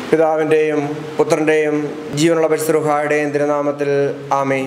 പിതാവിൻ്റെയും പുത്രൻ്റെയും ജീവനുള്ള പരിശുദ്ധ തിരുനാമത്തിൽ ആമേൻ.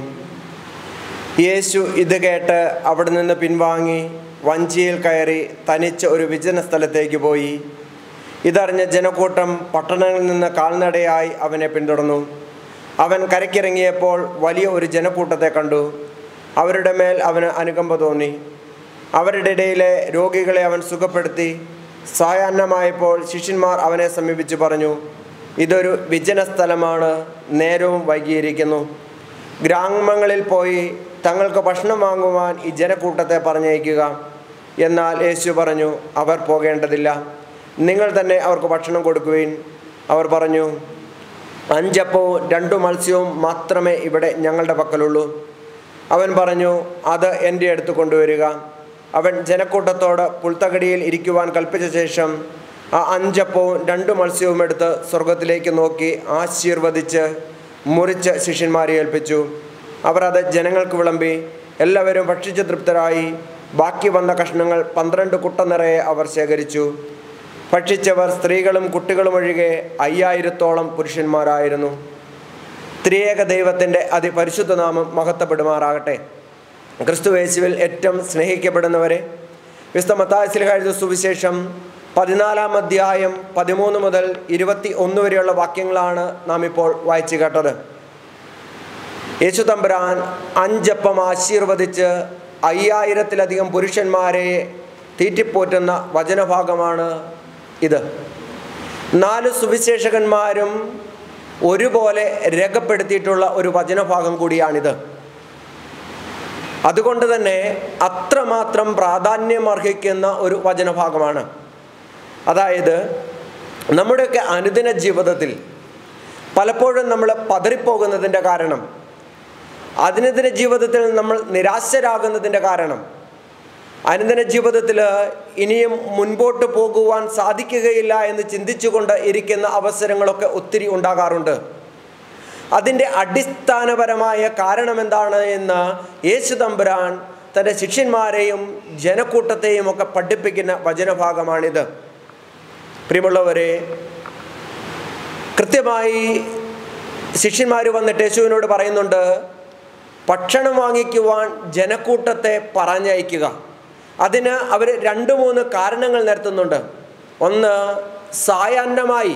യേശു ഇത് കേട്ട് അവിടെ നിന്ന് പിൻവാങ്ങി വഞ്ചിയിൽ കയറി തനിച്ച് ഒരു വിജന സ്ഥലത്തേക്ക് പോയി. ഇതറിഞ്ഞ ജനക്കൂട്ടം പട്ടണങ്ങളിൽ നിന്ന് കാൽനടയായി അവനെ പിന്തുടർന്നു. അവൻ കരയ്ക്കിറങ്ങിയപ്പോൾ വലിയ ഒരു ജനക്കൂട്ടത്തെ കണ്ടു. അവരുടെ മേൽ അവന് അനുകമ്പ തോന്നി. അവരുടെ ഇടയിലെ രോഗികളെ അവൻ സുഖപ്പെടുത്തി. സായാഹ്നമായപ്പോൾ ശിഷ്യന്മാർ അവനെ സമീപിച്ച് പറഞ്ഞു, ഇതൊരു വിജന സ്ഥലമാണ്, നേരവും വൈകിയിരിക്കുന്നു. ഗ്രാമങ്ങളിൽ പോയി തങ്ങൾക്ക് ഭക്ഷണം വാങ്ങുവാൻ ഈ ജനക്കൂട്ടത്തെ പറഞ്ഞയക്കുക. എന്നാൽ യേശു പറഞ്ഞു, അവർ പോകേണ്ടതില്ല, നിങ്ങൾ തന്നെ അവർക്ക് ഭക്ഷണം കൊടുക്കുവിൻ. അവർ പറഞ്ഞു, 5 അപ്പവും 2 മത്സ്യവും മാത്രമേ ഇവിടെ ഞങ്ങളുടെ പക്കലുള്ളൂ. അവൻ പറഞ്ഞു, അത് എൻ്റെ അടുത്ത് കൊണ്ടുവരിക. അവൻ ജനക്കൂട്ടത്തോട് പുൽത്തകടിയിൽ ഇരിക്കുവാൻ കൽപ്പിച്ച ശേഷം ആ 5 അപ്പവും 2 മത്സ്യവും എടുത്ത് സ്വർഗത്തിലേക്ക് നോക്കി ആശീർവദിച്ച് മുറിച്ച് ശിഷ്യന്മാരെ ഏൽപ്പിച്ചു. അവർ അത് ജനങ്ങൾക്ക് വിളമ്പി. എല്ലാവരും ഭക്ഷിച്ച് തൃപ്തരായി. ബാക്കി വന്ന കഷ്ണങ്ങൾ 12 കുട്ട നിറയെ അവർ ശേഖരിച്ചു. ഭക്ഷിച്ചവർ സ്ത്രീകളും കുട്ടികളും ഒഴികെ 5000-ഓളം പുരുഷന്മാരായിരുന്നു. ത്രിയേക ദൈവത്തിൻ്റെ അതിപരിശുദ്ധ നാമം മഹത്വപ്പെടുമാറാകട്ടെ. ക്രിസ്തുയേശുവിൽ ഏറ്റവും സ്നേഹിക്കപ്പെടുന്നവരെ, വിശുദ്ധ മത്തായി ശ്ലീഹാ എഴുതിയ സുവിശേഷം 14-ാം അധ്യായം 13 മുതൽ 21 വരെയുള്ള വാക്യങ്ങളാണ് നാം ഇപ്പോൾ വായിച്ചു കേട്ടത്. യേശു തമ്പുരാൻ 5 അപ്പം ആശീർവദിച്ച് 5000-ത്തിലധികം പുരുഷന്മാരെ തീറ്റിപ്പോറ്റുന്ന വചനഭാഗമാണ് ഇത്. 4 സുവിശേഷകന്മാരും ഒരുപോലെ രേഖപ്പെടുത്തിയിട്ടുള്ള ഒരു വചനഭാഗം കൂടിയാണിത്. അതുകൊണ്ട് തന്നെ അത്രമാത്രം പ്രാധാന്യമർഹിക്കുന്ന ഒരു വചനഭാഗമാണ്. അതായത് നമ്മുടെയൊക്കെ അനുദിന ജീവിതത്തിൽ പലപ്പോഴും നമ്മൾ പതറിപ്പോകുന്നതിൻ്റെ കാരണം, അനുദിന ജീവിതത്തിൽ നമ്മൾ നിരാശരാകുന്നതിൻ്റെ കാരണം, അനുദിന ജീവിതത്തിൽ ഇനിയും മുൻപോട്ട് പോകുവാൻ സാധിക്കുകയില്ല എന്ന് ചിന്തിച്ചുകൊണ്ട് ഇരിക്കുന്ന അവസരങ്ങളൊക്കെ ഒത്തിരി ഉണ്ടാകാറുണ്ട്. അതിൻ്റെ അടിസ്ഥാനപരമായ കാരണം എന്താണ് എന്ന് യേശു തമ്പുരാൻ തൻ്റെ ശിഷ്യന്മാരെയും ജനക്കൂട്ടത്തെയും ഒക്കെ പഠിപ്പിക്കുന്ന വചനഭാഗമാണിത്. പ്രിയമുള്ളവരെ, കൃത്യമായി ശിഷ്യന്മാർ വന്നിട്ട് യേശുവിനോട് പറയുന്നുണ്ട്, ഭക്ഷണം വാങ്ങിക്കുവാൻ ജനക്കൂട്ടത്തെ പറഞ്ഞയക്കുക. അതിന് അവർ 2-3 കാരണങ്ങൾ നിരത്തുന്നുണ്ട്. ഒന്ന്, സായാഹ്നമായി,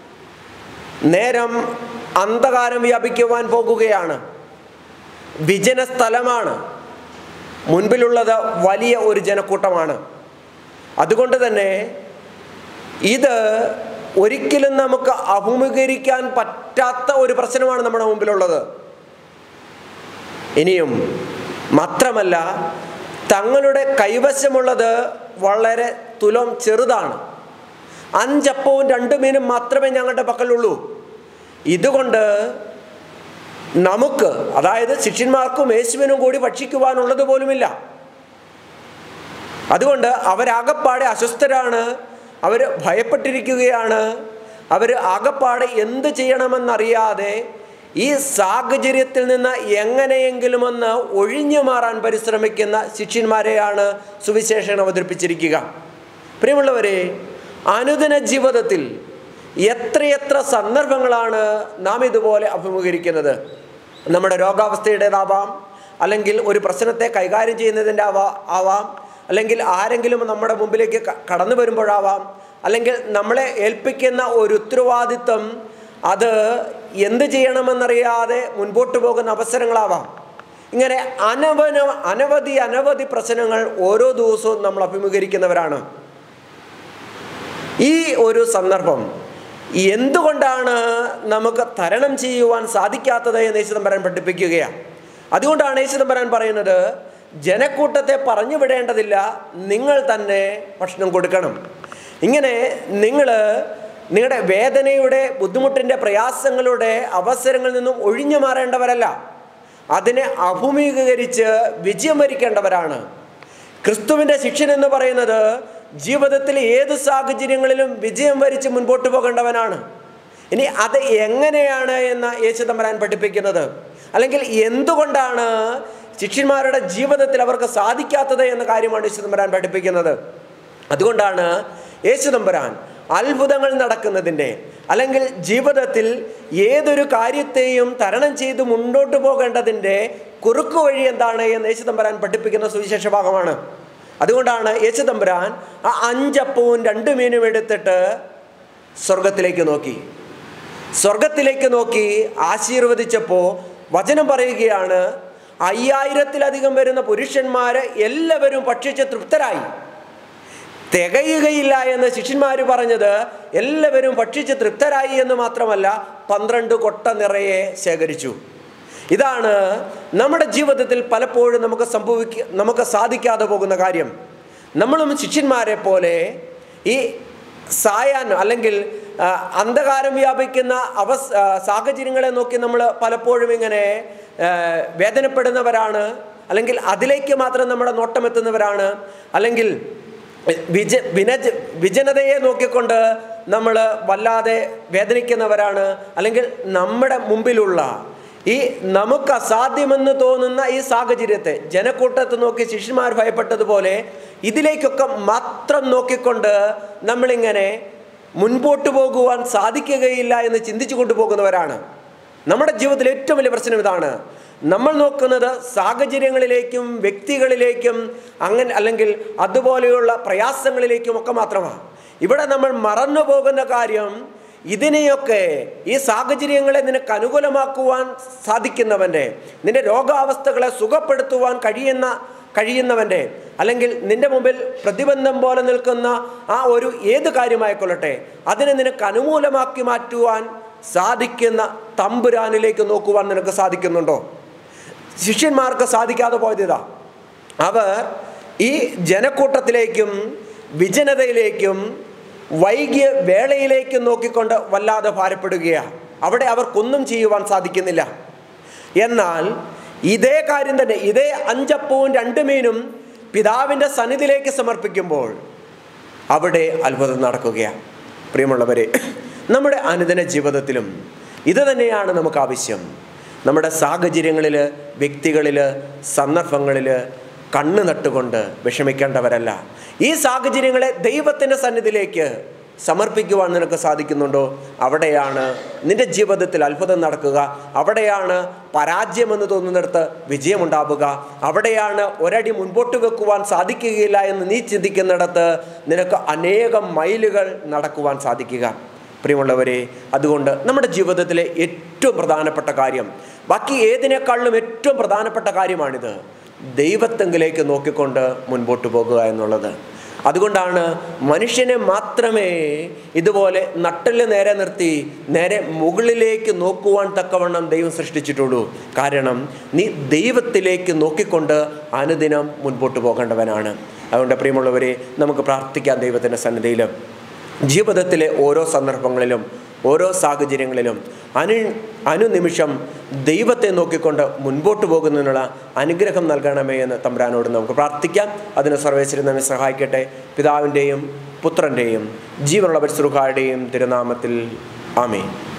നേരം അന്ധകാരം വ്യാപിക്കുവാൻ പോകുകയാണ്, വിജന സ്ഥലമാണ്, മുൻപിലുള്ളത് വലിയ ഒരു ജനക്കൂട്ടമാണ്. അതുകൊണ്ട് തന്നെ ഇത് ഒരിക്കലും നമുക്ക് അഭിമുഖീകരിക്കാൻ പറ്റാത്ത ഒരു പ്രശ്നമാണ് നമ്മുടെ മുമ്പിലുള്ളത്. ഇനിയും മാത്രമല്ല, തങ്ങളുടെ കൈവശമുള്ളത് വളരെ തുലം ചെറുതാണ്. 5 അപ്പവും 2 മീനും മാത്രമേ ഞങ്ങളുടെ പക്കലുള്ളൂ. ഇതുകൊണ്ട് നമുക്ക്, അതായത് ശിഷ്യന്മാർക്കും യേശുവിനും കൂടി ഭക്ഷിക്കുവാനുള്ളത് പോലുമില്ല. അതുകൊണ്ട് അവരാകപ്പാടെ അസ്വസ്ഥരാണ്, അവർ ഭയപ്പെട്ടിരിക്കുകയാണ്. അവർ ആകപ്പാടെ എന്ത് ചെയ്യണമെന്നറിയാതെ ഈ സാഹചര്യത്തിൽ നിന്ന് എങ്ങനെയെങ്കിലും ഒന്ന് ഒഴിഞ്ഞു മാറാൻ പരിശ്രമിക്കുന്ന ശിഷ്യന്മാരെയാണ് സുവിശേഷം അവതരിപ്പിച്ചിരിക്കുക. പ്രിയമുള്ളവരെ, അനുദിന ജീവിതത്തിൽ എത്രയെത്ര സന്ദർഭങ്ങളാണ് നാം ഇതുപോലെ അഭിമുഖീകരിക്കുന്നത്. നമ്മുടെ രോഗാവസ്ഥയുടേതാവാം, അല്ലെങ്കിൽ ഒരു പ്രശ്നത്തെ കൈകാര്യം ചെയ്യുന്നതിൻ്റെ ആവാം, അല്ലെങ്കിൽ ആരെങ്കിലും നമ്മുടെ മുമ്പിലേക്ക് കടന്നു വരുമ്പോഴാവാം, അല്ലെങ്കിൽ നമ്മളെ ഏൽപ്പിക്കുന്ന ഒരു ഉത്തരവാദിത്വം അത് എന്ത് ചെയ്യണമെന്നറിയാതെ മുൻപോട്ട് പോകുന്ന അവസരങ്ങളാവാം. ഇങ്ങനെ അനവധി പ്രശ്നങ്ങൾ ഓരോ ദിവസവും നമ്മൾ അഭിമുഖീകരിക്കുന്നവരാണ്. ഈ ഒരു സന്ദർഭം എന്തുകൊണ്ടാണ് നമുക്ക് തരണം ചെയ്യുവാൻ സാധിക്കാത്തത് എന്ന് യേശു തമ്പുരാൻ പഠിപ്പിക്കുകയാണ്. അതുകൊണ്ടാണ് യേശു തമ്പുരാൻ പറയുന്നത്, ജനക്കൂട്ടത്തെ പറഞ്ഞു വിടേണ്ടതില്ല, നിങ്ങൾ തന്നെ ഭക്ഷണം കൊടുക്കണം. ഇങ്ങനെ നിങ്ങളുടെ വേദനയുടെ, ബുദ്ധിമുട്ടിൻ്റെ, പ്രയാസങ്ങളുടെ അവസരങ്ങളിൽ നിന്നും ഒഴിഞ്ഞു മാറേണ്ടവരല്ല, അതിനെ അഭിമുഖീകരിച്ച് വിജയം വരിക്കേണ്ടവരാണ്. ക്രിസ്തുവിൻ്റെ ശിഷ്യൻ എന്ന് പറയുന്നത് ജീവിതത്തിൽ ഏത് സാഹചര്യങ്ങളിലും വിജയം വരിച്ച് മുൻപോട്ട് പോകേണ്ടവനാണ്. ഇനി അത് എങ്ങനെയാണ് എന്ന് യേശു തമ്പുരാൻ പഠിപ്പിക്കുന്നത്, അല്ലെങ്കിൽ എന്തുകൊണ്ടാണ് ശിഷ്യന്മാരുടെ ജീവിതത്തിൽ അവർക്ക് സാധിക്കാത്തത് എന്ന കാര്യമാണ് യേശു തമ്പുരാൻ പഠിപ്പിക്കുന്നത്. അതുകൊണ്ടാണ് യേശു തമ്പുരാൻ അത്ഭുതങ്ങൾ നടക്കുന്നതിൻ്റെ, അല്ലെങ്കിൽ ജീവിതത്തിൽ ഏതൊരു കാര്യത്തെയും തരണം ചെയ്ത് മുന്നോട്ട് പോകേണ്ടതിൻ്റെ കുറുക്കു വഴി എന്താണ് എന്ന് യേശുതമ്പുരാൻ പഠിപ്പിക്കുന്ന സുവിശേഷ ഭാഗമാണ്. അതുകൊണ്ടാണ് യേശുതമ്പുരാൻ ആ 5 അപ്പവും 2 മീനും എടുത്തിട്ട് സ്വർഗത്തിലേക്ക് നോക്കി ആശീർവദിച്ചപ്പോൾ വചനം പറയുകയാണ്, 5000-ലധികം വരുന്ന പുരുഷന്മാരെ എല്ലാവരും ഭക്ഷിച്ച് തൃപ്തരായി. തികയുകയില്ല എന്ന് ശിഷ്യന്മാർ പറഞ്ഞത് എല്ലാവരും ഭക്ഷിച്ച് തൃപ്തരായി എന്ന് മാത്രമല്ല, 12 കൊട്ട നിറയെ ശേഖരിച്ചു. ഇതാണ് നമ്മുടെ ജീവിതത്തിൽ പലപ്പോഴും നമുക്ക് സാധിക്കാതെ പോകുന്ന കാര്യം. നമ്മളും ശിഷ്യന്മാരെ പോലെ ഈ സായാഹ്നം അല്ലെങ്കിൽ അന്ധകാരം വ്യാപിക്കുന്ന സാഹചര്യങ്ങളെ നോക്കി നമ്മൾ പലപ്പോഴും ഇങ്ങനെ വേദനപ്പെടുന്നവരാണ്, അല്ലെങ്കിൽ അതിലേക്ക് മാത്രം നമ്മുടെ നോട്ടമെത്തുന്നവരാണ്, അല്ലെങ്കിൽ വിജനതയെ നോക്കിക്കൊണ്ട് നമ്മൾ വല്ലാതെ വേദനിക്കുന്നവരാണ്, അല്ലെങ്കിൽ നമ്മുടെ മുമ്പിലുള്ള ഈ നമുക്ക് അസാധ്യമെന്ന് തോന്നുന്ന ഈ സാഹചര്യത്തെ ജനക്കൂട്ടത്തെ നോക്കി ശിഷ്യന്മാർ ഭയപ്പെട്ടതുപോലെ ഇതിലേക്കൊക്കെ മാത്രം നോക്കിക്കൊണ്ട് നമ്മളിങ്ങനെ മുൻപോട്ട് പോകുവാൻ സാധിക്കുകയില്ല എന്ന് ചിന്തിച്ചു കൊണ്ടുപോകുന്നവരാണ്. നമ്മുടെ ജീവിതത്തിലെ ഏറ്റവും വലിയ പ്രശ്നം ഇതാണ്. നമ്മൾ നോക്കുന്നത് സാഹചര്യങ്ങളിലേക്കും വ്യക്തികളിലേക്കും അല്ലെങ്കിൽ അതുപോലെയുള്ള പ്രയാസങ്ങളിലേക്കും ഒക്കെ മാത്രമാണ്. ഇവിടെ നമ്മൾ മറന്നു പോകുന്ന കാര്യം, ഇതിനെയൊക്കെ ഈ സാഹചര്യങ്ങളെ നിനക്ക് അനുകൂലമാക്കുവാൻ സാധിക്കുന്നവൻ്റെ, നിന്റെ രോഗാവസ്ഥകളെ സുഖപ്പെടുത്തുവാൻ കഴിയുന്നവൻ്റെ, അല്ലെങ്കിൽ നിന്റെ മുമ്പിൽ പ്രതിബന്ധം പോലെ നിൽക്കുന്ന ആ ഒരു ഏത് കാര്യമായിക്കൊള്ളട്ടെ അതിനെ നിനക്ക് അനുകൂലമാക്കി മാറ്റുവാൻ സാധിക്കുന്ന തമ്പുരാനിലേക്ക് നോക്കുവാൻ നിനക്ക് സാധിക്കുന്നുണ്ടോ? ശിഷ്യന്മാർക്ക് സാധിക്കാതെ പോയതാ. അവർ ഈ ജനക്കൂട്ടത്തിലേക്കും വിജനതയിലേക്കും വൈകിയ വേളയിലേക്കും നോക്കിക്കൊണ്ട് വല്ലാതെ ഭാരപ്പെടുകയാണ്. അവിടെ അവർക്കൊന്നും ചെയ്യുവാൻ സാധിക്കുന്നില്ല. എന്നാൽ ഇതേ കാര്യം തന്നെ, ഇതേ 5 അപ്പവും 2 മീനും പിതാവിൻ്റെ സന്നിധിയിലേക്ക് സമർപ്പിക്കുമ്പോൾ അവിടെ അത്ഭുതം നടക്കുകയാണ്. പ്രിയമുള്ളവരെ, നമ്മുടെ അനുദിന ജീവിതത്തിലും ഇത് തന്നെയാണ് നമുക്ക് ആവശ്യം. നമ്മുടെ സാഹചര്യങ്ങളിൽ, വ്യക്തികളിൽ, സന്ദർഭങ്ങളിൽ കണ്ണ് നട്ടുകൊണ്ട് വിഷമിക്കേണ്ടവരല്ല. ഈ സാഹചര്യങ്ങളെ ദൈവത്തിൻ്റെ സന്നിധിയിലേക്ക് സമർപ്പിക്കുവാൻ നിനക്ക് സാധിക്കുന്നുണ്ടോ? അവിടെയാണ് നിന്റെ ജീവിതത്തിൽ അത്ഭുതം നടക്കുക. അവിടെയാണ് പരാജയമെന്ന് തോന്നുന്നിടത്ത് വിജയമുണ്ടാവുക. അവിടെയാണ് ഒരടി മുൻപോട്ട് വെക്കുവാൻ സാധിക്കുകയില്ല എന്ന് നീ ചിന്തിക്കുന്നിടത്ത് നിനക്ക് അനേകം മൈലുകൾ നടക്കുവാൻ സാധിക്കുക. പ്രിയമുള്ളവരെ, അതുകൊണ്ട് നമ്മുടെ ജീവിതത്തിലെ ഏറ്റവും പ്രധാനപ്പെട്ട കാര്യം, ബാക്കി ഏതിനേക്കാളിലും ഏറ്റവും പ്രധാനപ്പെട്ട കാര്യമാണിത്, ദൈവത്തെങ്കിലേക്ക് നോക്കിക്കൊണ്ട് മുൻപോട്ട് പോകുക എന്നുള്ളത്. അതുകൊണ്ടാണ് മനുഷ്യനെ മാത്രമേ ഇതുപോലെ നട്ടില് നേരെ നിർത്തി നേരെ മുകളിലേക്ക് നോക്കുവാൻ തക്കവണ്ണം ദൈവം സൃഷ്ടിച്ചിട്ടുള്ളൂ. കാരണം നീ ദൈവത്തിലേക്ക് നോക്കിക്കൊണ്ട് അനുദിനം മുൻപോട്ട് പോകേണ്ടവനാണ്. അതുകൊണ്ട് പ്രിയമുള്ളവരെ, നമുക്ക് പ്രാർത്ഥിക്കാം ദൈവത്തിൻ്റെ സന്നിധിയിൽ. ജീവിതത്തിലെ ഓരോ സന്ദർഭങ്ങളിലും ഓരോ സാഹചര്യങ്ങളിലും അനുനിമിഷം ദൈവത്തെ നോക്കിക്കൊണ്ട് മുൻപോട്ട് പോകുന്നതിനുള്ള അനുഗ്രഹം നൽകണമേ എന്ന് തമ്പുരാനോട് നമുക്ക് പ്രാർത്ഥിക്കാം. അതിന് സർവേശ്വരൻ നമ്മെ സഹായിക്കട്ടെ. പിതാവിൻ്റെയും പുത്രൻ്റെയും ജീവനുള്ള പരിശുദ്ധ റൂഹായുടെയും തിരുനാമത്തിൽ ആമേൻ.